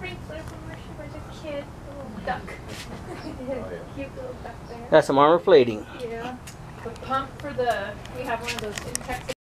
sprinkler from where she was a kid. A little duck. Cute little duck there. That's some armor plating. Yeah. The pump for the, we have one of those in Texas.